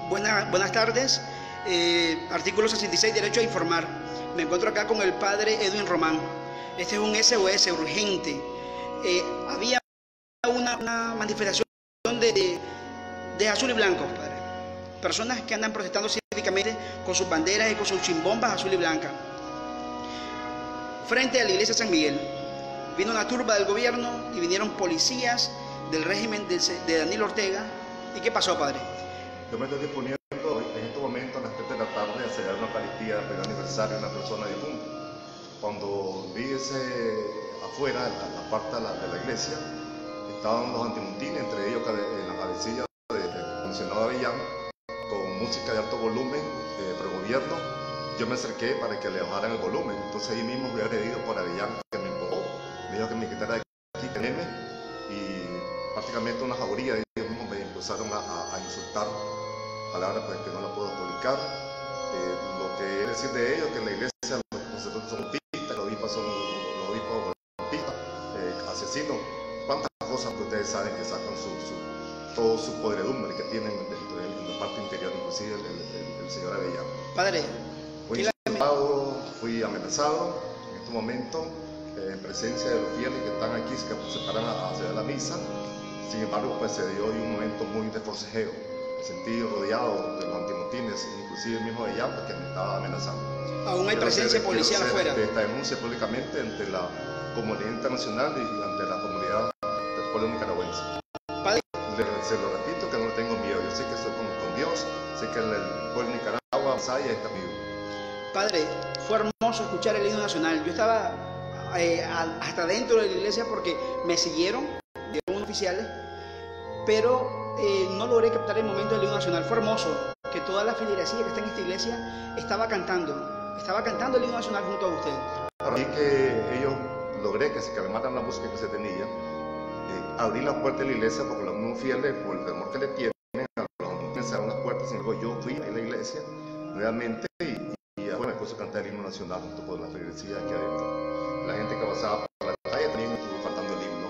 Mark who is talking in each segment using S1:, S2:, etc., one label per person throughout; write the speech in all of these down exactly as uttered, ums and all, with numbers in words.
S1: Buena, buenas tardes. Eh, artículo sesenta y seis, derecho a informar. Me encuentro acá con el padre Edwin Román. Este es un S O S urgente. Eh, había una, una manifestación de, de, de azul y blanco, padre. Personas que andan protestando cívicamente con sus banderas y con sus chimbombas azul y blanca. Frente a la iglesia de San Miguel. Vino una turba del gobierno y vinieron policías del régimen de, de Daniel Ortega. ¿Y qué pasó, padre?
S2: Yo me estoy disponiendo en este momento a las tres de la tarde a celebrar una Eucaristía del aniversario de una persona difunta. Cuando vi ese afuera, en la parte de la, de la iglesia, estaban los antimontines, entre ellos en la cabecilla del comisionado Avellán, con música de alto volumen, eh, pro gobierno. Yo me acerqué para que le bajaran el volumen, entonces ahí mismo fui agredido por Avellán, que me empujó, me dijo que me quitara de aquí, que neme, y prácticamente una jauría de ellos mismos me empezaron a, a, a insultar, palabras pues, que no la puedo publicar. Eh, lo que es decir de ellos, que en la iglesia los sacerdotes son pistas, los obispos son los obispos pistas, eh, asesinos, cuántas cosas que ustedes saben que sacan su, su, todo su podredumbre que tienen dentro de en la parte interior, inclusive el, el, el señor Avellán.
S1: Padre,
S2: fui insultado, fui amenazado en este momento, eh, en presencia de los fieles que están aquí, que se paran a hacer la misa. Sin embargo, pues se dio un momento muy de forcejeo. Me sentí rodeado de los antimontines, inclusive el mismo Avellán, porque me estaba amenazando.
S1: Aún hay presencia policial afuera.
S2: Esta denuncia públicamente ante la comunidad internacional y ante la comunidad del pueblo nicaragüense.
S1: Padre,
S2: Le, se lo repito que no tengo miedo. Yo sé que estoy con, con Dios, sé que el, el pueblo de Nicaragua, Masaya, está vivo.
S1: Padre, fue hermoso escuchar el himno nacional. Yo estaba eh, hasta dentro de la iglesia porque me siguieron de unos oficiales, pero eh, no logré captar el momento del himno nacional. Fue hermoso que toda la feligresía que está en esta iglesia estaba cantando, estaba cantando el himno nacional junto a usted.
S2: Así que ellos logré que se calmaran la música que se tenía, eh, abrí la puerta de la iglesia porque los mismos fieles, por el temor que le tienen, a los antimontines cerraron las puertas. Sin embargo, yo fui a la iglesia nuevamente y, y bueno, después canté el himno nacional junto con la feligresía aquí adentro. La gente que pasaba por la calle también estuvo cantando el himno.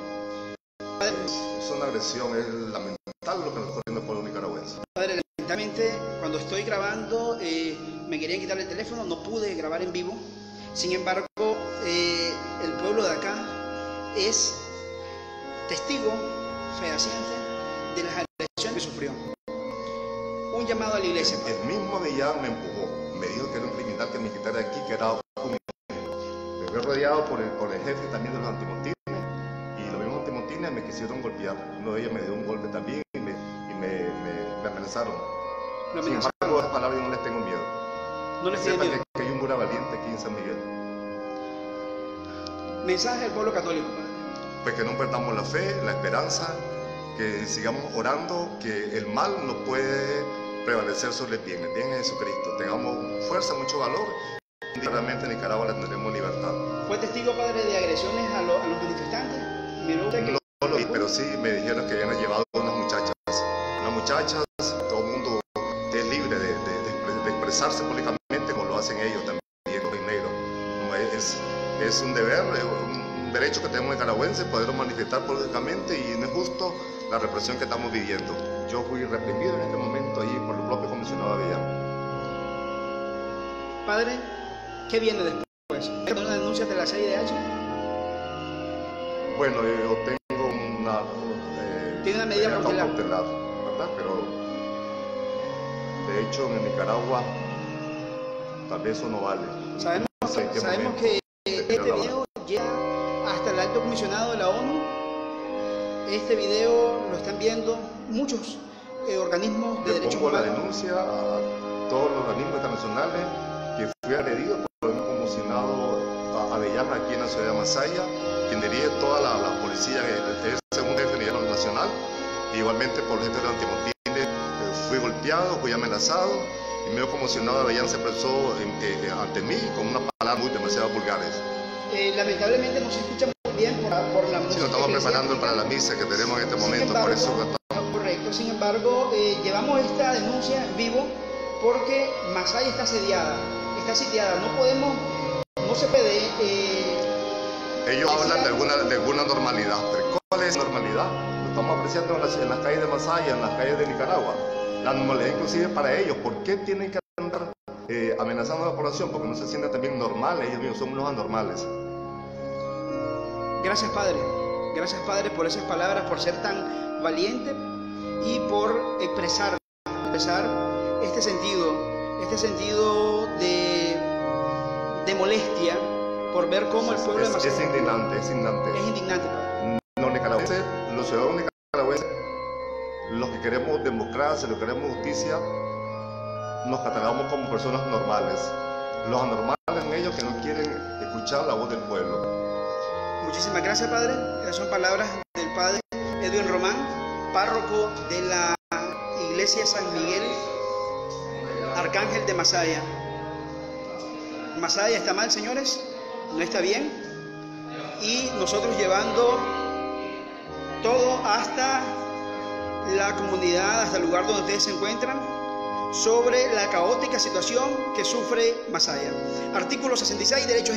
S2: Es, es una agresión, es lamentable lo que nos está haciendo el pueblo nicaragüense.
S1: Padre, lamentablemente, cuando estoy grabando, eh, me querían quitar el teléfono, no pude grabar en vivo. Sin embargo, eh, el pueblo de acá es testigo fehaciente de las agresiones que sufrió. Un llamado a la iglesia.
S2: El, el mismo Avellán me empujó, me dijo que era un criminal que me quitara de aquí, que era un me fui rodeado por el, por el jefe también de los antimontines, y los mismos antimontines me quisieron golpear. Uno de ellos me dio un golpe también y me, y me, me, me amenazaron.
S1: Lo
S2: Sin
S1: amenazaron.
S2: embargo, esas palabras yo no les tengo miedo.
S1: No les tengo
S2: Sepan
S1: miedo.
S2: que, que hay un cura valiente aquí en San Miguel.
S1: Mensaje al pueblo católico, padre.
S2: Pues que no perdamos la fe, la esperanza, que sigamos orando, que el mal no puede prevalecer sobre el bien. El bien es Jesucristo. Tengamos fuerza, mucho valor. Y realmente en Nicaragua la tendremos libertad.
S1: ¿Fue testigo, padre, de agresiones a, lo, a los manifestantes? Miró que...
S2: No, no lo vi, pero sí me dijeron que habían llevado unas muchachas. Unas muchachas, todo el mundo es libre de, de, de, de expresarse públicamente como lo hacen ellos también, los negros. No, es, es un deber, un derecho que tenemos nicaragüenses poder manifestar públicamente, y no es justo la represión que estamos viviendo. Yo fui reprimido en este momento allí por el propio comisionado Avellán.
S1: Padre, ¿qué viene después? ¿Es una denuncia de la C I D H?
S2: Bueno, yo tengo una... Eh,
S1: Tiene una medida cautelar,
S2: ¿verdad? Pero de hecho en Nicaragua tal vez eso no vale.
S1: Sabemos,
S2: no sé
S1: que, sabemos que este video llega hasta el alto comisionado de la ONU. Este video lo están viendo muchos eh, organismos de
S2: Yo
S1: derechos
S2: pongo
S1: humanos.
S2: la denuncia a todos los organismos internacionales que fui agredido por el comisionado Avellán aquí en la ciudad de Masaya, quien dirige toda la, la policía, que es segundo jefe de nivel nacional. E igualmente por el jefe de los antimontines, eh, fui golpeado, fui amenazado, y medio comisionado Avellán se expresó eh, eh, ante mí con unas palabras muy demasiado vulgares.
S1: Eh, lamentablemente no se escucha muy bien por, por la música.
S2: Sí, nos estamos preparando para la misa que tenemos en este momento,
S1: embargo,
S2: por eso estamos...
S1: Correcto, sin embargo, eh, llevamos esta denuncia en vivo porque Masaya está asediada, está sitiada, no podemos, no se puede... Eh,
S2: Ellos hablan de alguna, de alguna normalidad, pero ¿cuál es normalidad? Lo estamos apreciando en las, en las calles de Masaya, en las calles de Nicaragua. la normalidad inclusive para ellos. ¿Por qué tienen que andar eh, amenazando a la población? Porque no se sienten también normales, ellos mismos son unos anormales.
S1: Gracias, Padre. Gracias, Padre, por esas palabras, por ser tan valiente y por expresar, expresar este sentido, este sentido de, de molestia por ver cómo el pueblo
S2: es,
S1: de Masaya...
S2: Es indignante, es indignante.
S1: Es indignante, Padre.
S2: Los nicaragüenses, los ciudadanos nicaragüenses, los que queremos democracia, los que queremos justicia, nos catalogamos como personas normales. Los anormales son ellos que no quieren escuchar la voz del pueblo.
S1: Muchísimas gracias, Padre. Esas son palabras del Padre Edwin Román, párroco de la Iglesia San Miguel Arcángel de Masaya. Masaya está mal, señores, no está bien. Y nosotros llevando todo hasta la comunidad, hasta el lugar donde ustedes se encuentran, sobre la caótica situación que sufre Masaya. Artículo sesenta y seis, derechos